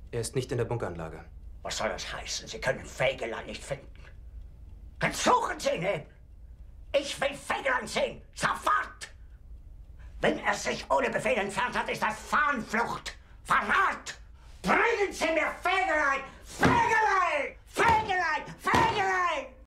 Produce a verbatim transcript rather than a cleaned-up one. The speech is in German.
Er ist nicht in der Bunkeranlage. Was soll das heißen? Sie können Fegeland nicht finden. Dann suchen Sie ihn eben. Ich will Fegeland sehen. Sofort! Wenn er sich ohne Befehl entfernt hat, ist das Fahnenflucht. Verrat! Bringen Sie mir Fegeland!